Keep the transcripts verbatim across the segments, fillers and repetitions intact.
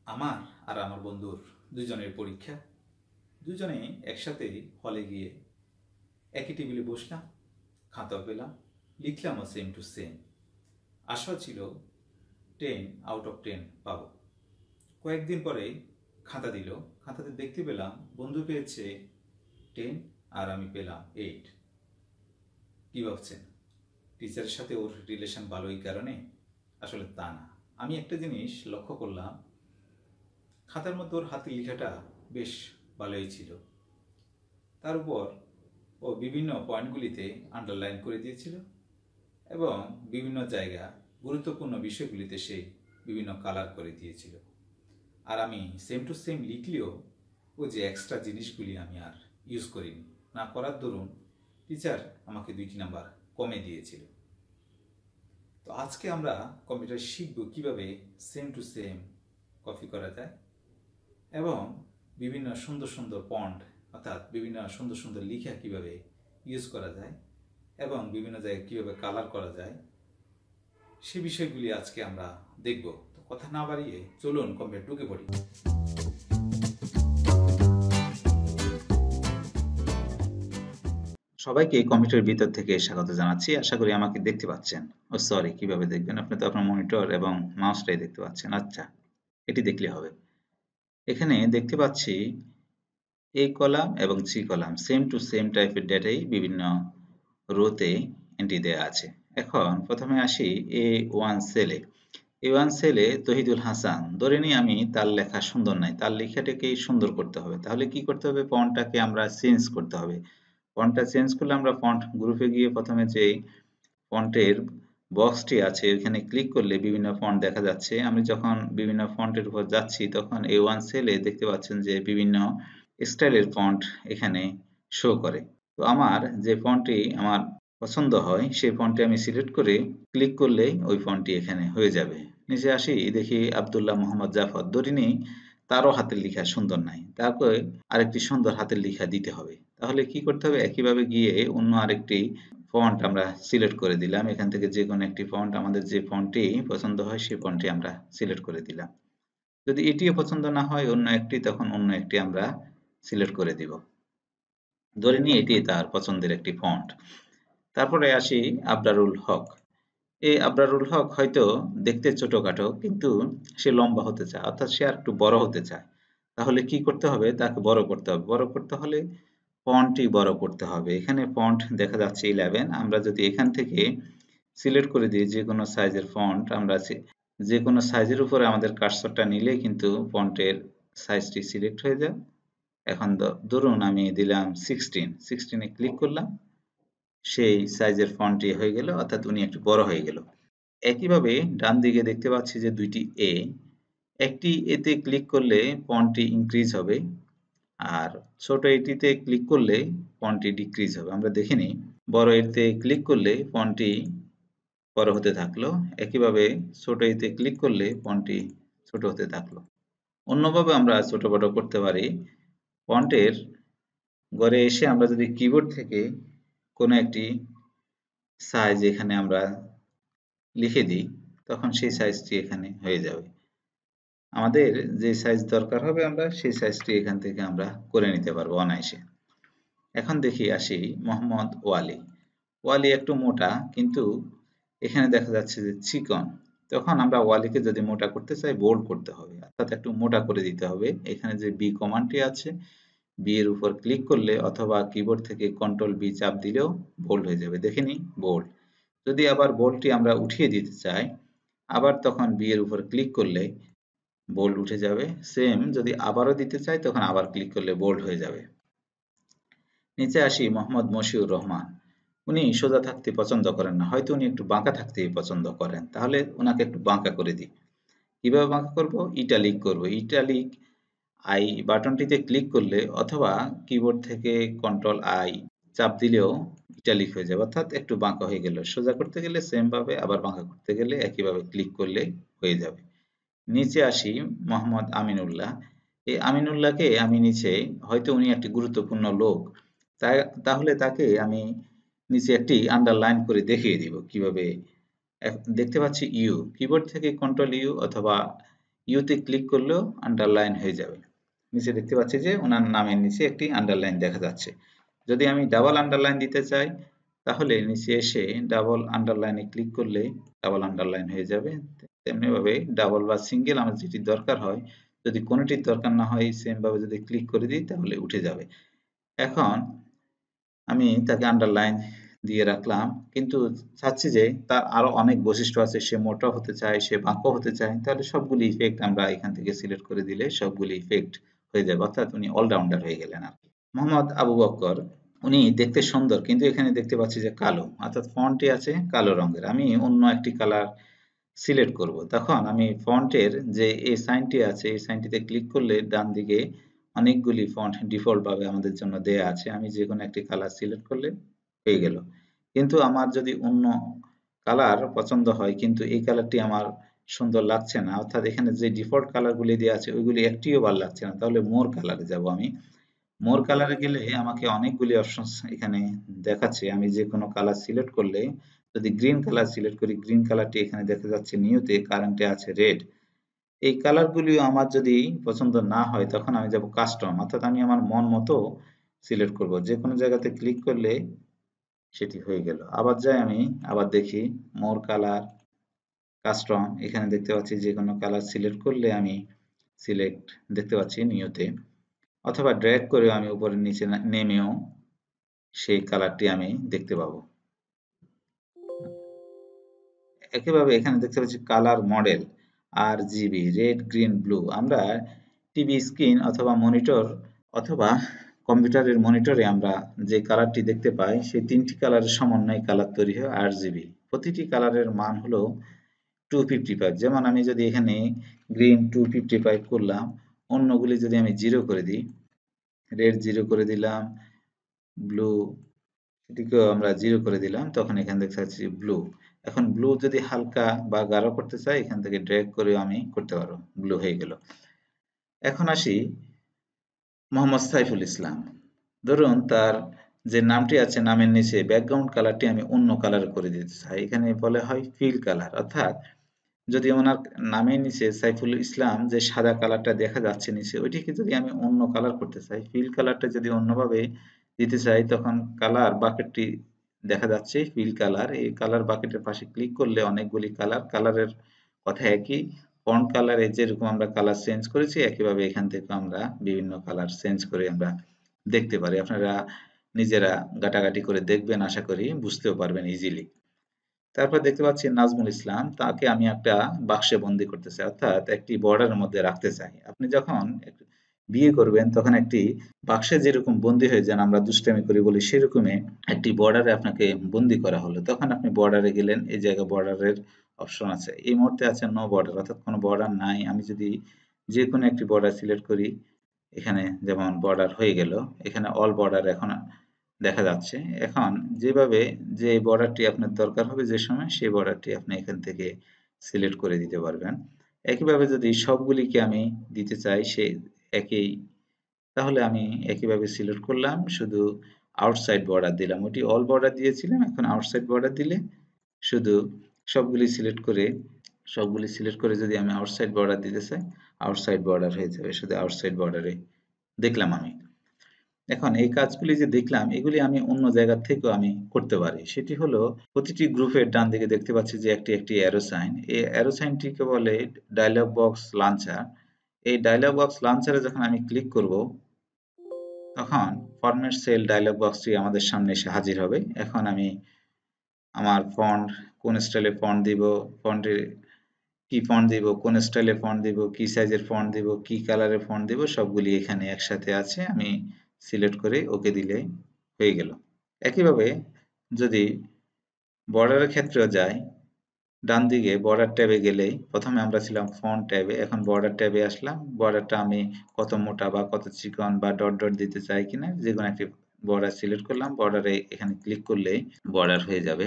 আমার আর আমার বন্ধুর দুজনের পরীক্ষা। দুজনে একসাথে হলে গিয়ে একই টেবিলে বসলাম, খাতা পেলাম, লিখলামও সেম টু সেম। আশা ছিল টেন আউট অফ টেন পাবো। কয়েকদিন পরে খাতা দিল, খাতাতে দেখতে পেলাম বন্ধু পেয়েছে টেন আর আমি পেলাম এইট। কি ভাবছেন? টিচারের সাথে ওর রিলেশন ভালো এই কারণে? আসলে তা না। আমি একটা জিনিস লক্ষ্য করলাম, খাতার মধ্যে ওর হাতের লেখাটা বেশ ভালোই ছিল। তার উপর ও বিভিন্ন পয়েন্টগুলিতে আন্ডারলাইন করে দিয়েছিল এবং বিভিন্ন জায়গা গুরুত্বপূর্ণ বিষয়গুলিতে সে বিভিন্ন কালার করে দিয়েছিল। আর আমি সেম টু সেম লিখলেও ও যে এক্সট্রা জিনিসগুলি আমি আর ইউজ করিনি, না করার দরুন টিচার আমাকে দুইটি নাম্বার কমে দিয়েছিল। তো আজকে আমরা কম্পিউটার শিখব কিভাবে সেম টু সেম কপি করা যায় এবং বিভিন্ন সুন্দর সুন্দর ফন্ট অর্থাৎ বিভিন্ন সুন্দর সুন্দর লেখা কিভাবে ইউজ করা যায় এবং বিভিন্ন জায়গায় কিভাবে কালার করা যায় সে বিষয়গুলি আজকে আমরা দেখব। তো কথা না বাড়িয়ে চলুন কম্পিউটার ঢুকে পড়ি। সবাইকে কম্পিউটারের ভিতর থেকে স্বাগত জানাচ্ছি। আশা করি আমাকে দেখতে পাচ্ছেন। ও সরি, কিভাবে দেখবেন? আপনি তো আপনার মনিটর এবং মাউসটাই দেখতে পাচ্ছেন। আচ্ছা, এটি দেখলে হবে। এখানে দেখতে পাচ্ছি এ কলাম এবং C column same to same টাইপের ডেটাই বিভিন্ন রোতে এন্ট্রি দেওয়া আছে। এখন প্রথমে আসি এ ওয়ান সেলে। এ ওয়ান সেলে তহিদুল হাসান, ধরে নিই আমি তার লেখা সুন্দর নাই, তার লেখাটাকেই সুন্দর করতে হবে। তাহলে কি করতে হবে? ফন্টটাকে আমরা চেঞ্জ করতে হবে। ফন্টটা চেঞ্জ করলে আমরা ফন্ট গ্রুপে গিয়ে প্রথমে যে ফন্টের বক্সটি আছে ওখানে ক্লিক করলে বিভিন্ন ফন্ট দেখা যাচ্ছে। আমি যখন বিভিন্ন ফন্টের উপর যাচ্ছি তখন এ ওয়ান সেলে দেখতে পাচ্ছেন যে বিভিন্ন স্টাইলের ফন্ট এখানে শো করে। তো আমার যে ফন্টটি আমার পছন্দ হয় সেই ফন্টটি আমি সিলেক্ট করে ক্লিক করলে ওই ফন্টটি এখানে হয়ে যাবে। নিচে আসি, দেখি আব্দুল্লাহ মোহাম্মদ জাফর, ধরে নিই তারও হাতের লেখা সুন্দর নাই, তারপরে আরেকটি সুন্দর হাতের লেখা দিতে হবে। তাহলে কি করতে হবে? একইভাবে গিয়ে অন্য আরেকটি ফন্ট আমরা সিলেক্ট করে দিলাম। এখান থেকে যে কোনো একটি ফন্ট, আমাদের যে ফন্টটি পছন্দ হয় সেই ফন্টটি আমরা সিলেক্ট করে দিলাম। যদি এটিও পছন্দ না হয় অন্য একটি, তখন অন্য একটি আমরা সিলেক্ট করে দিব। ধরে নিই এটি তার পছন্দের একটি ফন্ট। তারপরে আসি আবরারুল হক। এই আবরারুল হক হয়তো দেখতে ছোটখাটো, কিন্তু সে লম্বা হতে চায়, অর্থাৎ সে আর একটু বড় হতে চায়। তাহলে কি করতে হবে? তাকে বড় করতে হবে। বড় করতে হলে ফন্টটি বড় করতে হবে। এখানে ফন্ট দেখা যাচ্ছে ইলেভেন। আমরা যদি এখান থেকে সিলেক্ট করে দিই যে কোনো সাইজের ফন্ট, আমরা যে কোনো সাইজের উপরে আমাদের কার্সরটা নিলে কিন্তু ফন্টের সাইজটি সিলেক্ট হয়ে যায়। এখন ধরুন আমি দিলাম সিক্সটিন, সিক্সটিনে ক্লিক করলাম, সেই সাইজের ফন্টটি হয়ে গেল, অর্থাৎ উনি একটু বড় হয়ে গেল। একইভাবে ডান দিকে দেখতে পাচ্ছি যে দুইটি এ, একটি এতে ক্লিক করলে ফন্টটি ইনক্রিজ হবে আর ছোট এটিতে ক্লিক করলে ফন্টটি ডিক্রিজ হবে। আমরা দেখে নিই, বড় এতে ক্লিক করলে ফন্টটি বড় হতে থাকলো, একইভাবে ছোট এতে ক্লিক করলে ফন্টটি ছোট হতে থাকলো। অন্যভাবে আমরা ছোট বড় করতে পারি। ফন্টের ঘরে এসে আমরা যদি কিবোর্ড থেকে কোনো একটি সাইজ এখানে আমরা লিখে দিই, তখন সেই সাইজটি এখানে হয়ে যাবে। আমাদের যে সাইজ দরকার হবে আমরা সেই সাইজটি এখান থেকে আমরা করে নিতে পারবো অনায়াসে। এখন দেখি আসি মোহাম্মদ ওয়ালি। ওয়ালি একটু মোটা, কিন্তু এখানে দেখা যাচ্ছে যে চিকন। তখন আমরা ওয়ালিকে যদি মোটা করতে চাই, বোল্ড করতে হবে, অর্থাৎ একটু মোটা করে দিতে হবে। এখানে যে বি কমান্ডটি আছে, বি এর উপর ক্লিক করলে অথবা কিবোর্ড থেকে কন্ট্রোল বি চাপ দিলেও বোল্ড হয়ে যাবে। দেখে নিই, বোল্ড। যদি আবার বোল্ডটি আমরা উঠিয়ে দিতে চাই, আবার তখন বি এর উপর ক্লিক করলে বোল্ড উঠে যাবে। সেম যদি আবারও দিতে চাই, তখন আবার ক্লিক করলে বোল্ড হয়ে যাবে। নিচে আসি মোহাম্মদ মশিউর রহমান। উনি সোজা থাকতে পছন্দ করেন না, হয়তো উনি একটু বাঁকা থাকতে পছন্দ করেন। তাহলে ওনাকে একটু বাঁকা করে দিই। কিভাবে বাঁকা করব? ইটালিক করব। ইটালিক আই বাটনটিতে ক্লিক করলে অথবা কিবোর্ড থেকে কন্ট্রোল আই চাপ দিলেও ইটালিক হয়ে যাবে, অর্থাৎ একটু বাঁকা হয়ে গেল। সোজা করতে গেলে সেম ভাবে, আবার বাঁকা করতে গেলে একইভাবে ক্লিক করলে হয়ে যাবে। নিচে আসি মোহাম্মদ আমিনুল্লাহ। এই আমিনুল্লাহকে আমি নিচে, হয়তো উনি একটি গুরুত্বপূর্ণ লোক, তাহলে তাকে আমি নিচে একটি আন্ডারলাইন করে দেখিয়ে দিব কিভাবে। দেখতে পাচ্ছি ইউ, কিবোর্ড থেকে কন্ট্রোল ইউ অথবা ইউতে ক্লিক করলেও আন্ডারলাইন হয়ে যাবে। নিচে দেখতে পাচ্ছি যে ওনার নামের নিচে একটি আন্ডারলাইন দেখা যাচ্ছে। যদি আমি ডাবল আন্ডারলাইন দিতে চাই তাহলে নিচে এসে ডাবল আন্ডারলাইনে ক্লিক করলে ডাবল আন্ডারলাইন হয়ে যাবে। তেমনিভাবে ডাবল বা সিঙ্গেল আমার যেটি দরকার হয়, যদি কোনোটির দরকার না হয় সেম ভাবে যদি ক্লিক করে দিই তাহলে উঠে যাবে। এখন আমি তাকে আন্ডারলাইন দিয়ে রাখলাম, কিন্তু চাচ্ছি যে তার আরো অনেক বৈশিষ্ট্য আছে, সে মোটা হতে চায়, সে বাঁকা হতে চায়, তাহলে সবগুলি ইফেক্ট আমরা এখান থেকে সিলেক্ট করে দিলে সবগুলি ইফেক্ট হয়ে যাবে, অর্থাৎ উনি অলরাউন্ডার হয়ে গেলেন আর কি। মোহাম্মদ আবু বক্কর, উনি দেখতে সুন্দর কিন্তু এখানে দেখতে পাচ্ছি যে কালো, অর্থাৎ ফন্টটি আছে কালো রঙের। আমি অন্য একটি কালার সিলেক্ট করব, তখন আমি ফন্টের যে এই সাইনটি আছে এই সাইনটিতে ক্লিক করলে ডান দিকে অনেকগুলি ফন্ট ডিফল্ট ভাবে আমাদের জন্য দেয়া আছে, আমি যে কোনো একটি কালার সিলেক্ট করলে হয়ে গেল। কিন্তু আমার যদি অন্য কালার পছন্দ হয় কিন্তু এই কালারটি আমার সুন্দর লাগছে না, অর্থাৎ এখানে যে ডিফল্ট কালারগুলি দেওয়া আছে ওইগুলি একটিও ভালো লাগছে না, তাহলে মোর কালারে যাব। আমি মোর কালারে গেলে আমাকে অনেকগুলি অপশনস এখানে দেখাচ্ছে, আমি যে কোনো কালার সিলেক্ট করলে, যদি গ্রিন কালার সিলেক্ট করি গ্রিন কালারটি এখানে দেখা যাচ্ছে নিউতে, কারেন্টে আছে রেড। এই কালারগুলিও আমার যদি পছন্দ না হয় তখন আমি যাব কাস্টম, অর্থাৎ আমি আমার মন মতো সিলেক্ট করব, যে কোনো জায়গাতে ক্লিক করলে সেটি হয়ে গেল। আবার যাই আমি, আবার দেখি মোর কালার, কাস্টম, এখানে দেখতে পাচ্ছি যে কোনো কালার সিলেক্ট করলে আমি সিলেক্ট দেখতে পাচ্ছি নিউতে, অথবা ড্র্যাগ করে আমি উপরে নিচে নেমেও সেই কালারটি আমি দেখতে পাবো। একইভাবে এখানে দেখতে পাচ্ছি colour model R G B, red, green, blue. আমরা টিভি স্ক্রিন অথবা মনিটর অথবা কম্পিউটারের মনিটরে আমরা যে কালারটি দেখতে পাই সেই তিনটি কালারের সমন্বয়ে কালার তৈরি হয় আর জিবি। প্রতিটি কালারের মান হলো টু ফিফটি ফাইভ। যেমন আমি যদি এখানে গ্রিন টু ফিফটি ফাইভ করলাম, অন্যগুলি যদি আমি জিরো করে দিই, রেড জিরো করে দিলাম, ব্লু এটিকেও আমরা জিরো করে দিলাম, তখন এখানে দেখতে পাচ্ছি ব্লু। এখন ব্লু যদি হালকা বা গাঢ় করতে চাই এখান থেকে ড্র্যাগ করে আমি করতে পারবো, ব্লু হয়ে গেল। এখন আসি মোহাম্মদ সাইফুল ইসলাম। ধরুন তার যে নামটি আছে নামের নিচে ব্যাকগ্রাউন্ড কালারটি আমি অন্য কালার করে দিতে চাই, এখানে বলা হয় ফিল কালার। অর্থাৎ যদি ওনার নামের নিচে সাইফুল ইসলাম যে সাদা কালারটা দেখা যাচ্ছে নিচে, ওইটিকে যদি আমি অন্য কালার করতে চাই, ফিল কালারটা যদি অন্যভাবে দিতে চাই, তখন কালার বাকেটটি দেখা যাচ্ছে ফিল কালার, এই কালার বাকেটের পাশে ক্লিক করলে অনেকগুলি কালার, কালারের কথা একই, ফন্ট কালারে যেরকম আমরা কালার চেঞ্জ করেছি একইভাবে এখান থেকে আমরা বিভিন্ন কালার চেঞ্জ করে আমরা দেখতে পারি। আপনারা নিজেরা ঘাটাঘাটি করে দেখবেন, আশা করি বুঝতেও পারবেন ইজিলি। তারপর দেখতে পাচ্ছি নাজমুল ইসলাম, তাকে আমি একটা বাক্সে বন্দি করতে চাই, অর্থাৎ একটি বর্ডারের মধ্যে রাখতে চাই। আপনি যখন বিয়ে করবেন তখন একটি বাক্সে যেরকম বন্দি হয়ে যান, আমরা দুষ্টামি করি বলি, সেরকমই একটি বর্ডারে আপনাকে বন্দি করা হলো, তখন আপনি বর্ডারে গেলেন, এই জায়গায় বর্ডারের অপশন আছে, এই মুহূর্তে আছে নো বর্ডার, অর্থাৎ কোনো বর্ডার নাই। আমি যদি যে কোনো একটি বর্ডার সিলেক্ট করি, এখানে যেমন বর্ডার হয়ে গেল, এখানে অল বর্ডার এখন দেখা যাচ্ছে। এখন যেভাবে যে বর্ডারটি আপনার দরকার হবে যে সময়, সেই বর্ডারটি আপনি এখান থেকে সিলেক্ট করে দিতে পারবেন। একইভাবে যদি সবগুলিকে আমি দিতে চাই সেই একই, তাহলে আমি একইভাবে সিলেক্ট করলাম, শুধু আউটসাইড বর্ডার দিলাম, ওটি অল বর্ডার দিয়েছিলাম, এখন আউটসাইড বর্ডার দিলে শুধু সবগুলি সিলেক্ট করে সবগুলি সিলেক্ট করে যদি আমি আউটসাইড বর্ডার দিতে চাই, আউটসাইড বর্ডার হয়ে যাবে, শুধু আউটসাইড বর্ডারে দেখলাম আমি। এখন এই কাজগুলি যে দেখলাম এগুলি আমি অন্য জায়গা থেকেও আমি করতে পারি, সেটি হলো প্রতিটি গ্রুপের ডান দিকে দেখতে পাচ্ছি যে একটি একটি অ্যারো সাইন, এই অ্যারো সাইনটিকে বলে ডায়লগ বক্স লাঞ্চার। এই ডায়লগ বক্স লাঞ্চারে যখন আমি ক্লিক করব তখন ফরম্যাট সেল ডায়লগ বক্সটি আমাদের সামনে এসে হাজির হবে। এখন আমি আমার ফন্ট কোন স্টাইলে ফন্ট দিব, ফন্টের কি ফন্ট দিব, কোন স্টাইলে ফন্ট দিব, কি সাইজের ফন্ট দিব, কি কালারের ফন্ট দিব, সবগুলি এখানে একসাথে আছে, আমি সিলেক্ট করে ওকে দিলে হয়ে গেল। একইভাবে যদি বর্ডারের ক্ষেত্রেও যাই, ডান দিকে বর্ডার ট্যাবে গেলেই প্রথমে আমরা ছিলাম ফন্ট ট্যাবে, এখন বর্ডার ট্যাবে আসলাম, বর্ডারটা আমি কত মোটা বা কত চিকন বা ডট ডট দিতে চাই কিনা যে কোনো একটি বর্ডার সিলেক্ট করলাম, বর্ডারে এখানে ক্লিক করলেই বর্ডার হয়ে যাবে।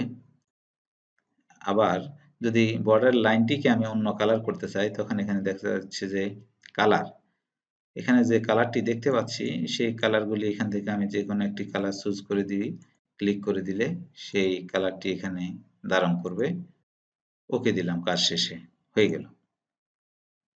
আবার যদি বর্ডার লাইনটিকে আমি অন্য কালার করতে চাই, তখন এখানে দেখা যাচ্ছে যে কালার, এখানে যে কালারটি দেখতে পাচ্ছি সেই কালারগুলি এখান থেকে আমি যে কোনো একটি কালার চুজ করে দিই, ক্লিক করে দিলে সেই কালারটি এখানে ধারণ করবে। ওকে দিলাম, কাজ শেষে হয়ে গেল।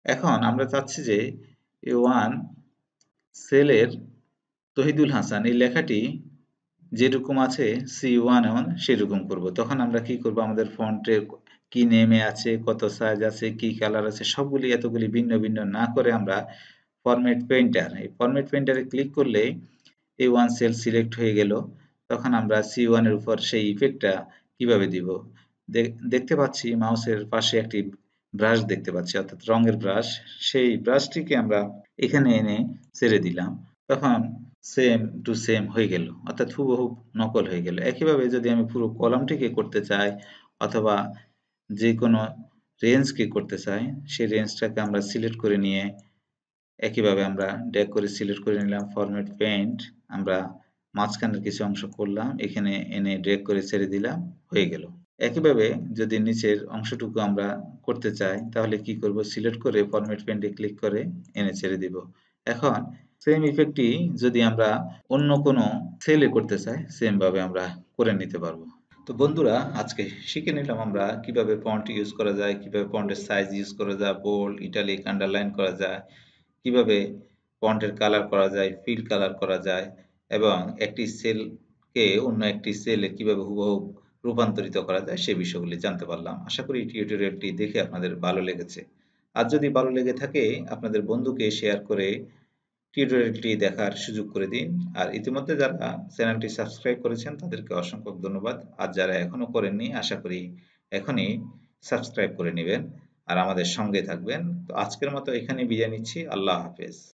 এখন আমরা চাচ্ছি যে এ ওয়ান সেলের তহিদুল হাসান এই লেখাটি যেরকম আছে সি ওয়ান এমন সেরকম করব। তখন আমরা কি করব, আমাদের ফন্টের কি নেমে আছে, কত সাইজ আছে, কি কালার আছে, সবগুলি এতগুলি ভিন্ন ভিন্ন না করে আমরা ফরম্যাট পেইন্টার, এই ফরম্যাট পেইন্টারে ক্লিক করলে এ ওয়ান সেল সিলেক্ট হয়ে গেল। তখন আমরা সি ওয়ান এর উপর সেই ইফেক্টটা কিভাবে দিব, দেখ- দেখতে পাচ্ছি মাউসের পাশে একটি ব্রাশ দেখতে পাচ্ছি, অর্থাৎ রঙের ব্রাশ। সেই ব্রাশটিকে আমরা এখানে এনে ছেড়ে দিলাম। তখন সেম টু সেম হয়ে গেল, অর্থাৎ হুবহু নকল হয়ে গেল। একইভাবে যদি আমি পুরো কলামটিকে করতে চাই অথবা যে কোনো রেঞ্জকে করতে চাই, সেই রেঞ্জটাকে আমরা সিলেক্ট করে নিয়ে একইভাবে আমরা ড্র্যাগ করে সিলেক্ট করে নিলাম ফরম্যাট পেইন্ট, আমরা মাঝখানের কিছু অংশ করলাম, এখানে এনে ড্র্যাগ করে ছেড়ে দিলাম, হয়ে গেল। একইভাবে যদি নিচের অংশটুকু আমরা করতে চাই তাহলে কি করব, সিলেক্ট করে ফরম্যাট পেইন্টে ক্লিক করে এনে ছেড়ে দিব। এখন সেম ইফেক্টটি যদি আমরা অন্য কোনো সেলে করতে চাই, সেম ভাবে আমরা করে নিতে পারবো। তো বন্ধুরা, আজকে শিখে নিলাম আমরা কিভাবে ফন্ট ইউজ করা যায়, কিভাবে ফন্টের সাইজ ইউজ করা যায়, বোল্ড, ইটালিক, আন্ডারলাইন করা যায়, কিভাবে ফন্টের কালার করা যায়, ফিল কালার করা যায়, এবং একটি সেলকে অন্য একটি সেলে কিভাবে হুবহু রূপান্তরিত করা যায়, সে বিষয়গুলি জানতে পারলাম। আশা করি টিউটোরিয়ালটি দেখে আপনাদের ভালো লেগেছে। আর যদি ভালো লেগে থাকে, আপনাদের বন্ধুকে শেয়ার করে টিউটোরিয়ালটি দেখার সুযোগ করে দিন। আর ইতিমধ্যে যারা চ্যানেলটি সাবস্ক্রাইব করেছেন তাদেরকে অসংখ্য ধন্যবাদ। আর যারা এখনো করেননি, আশা করি এখনই সাবস্ক্রাইব করে নেবেন আর আমাদের সঙ্গে থাকবেন। তো আজকের মতো এখানেই বিদায় নিচ্ছি। আল্লাহ হাফেজ।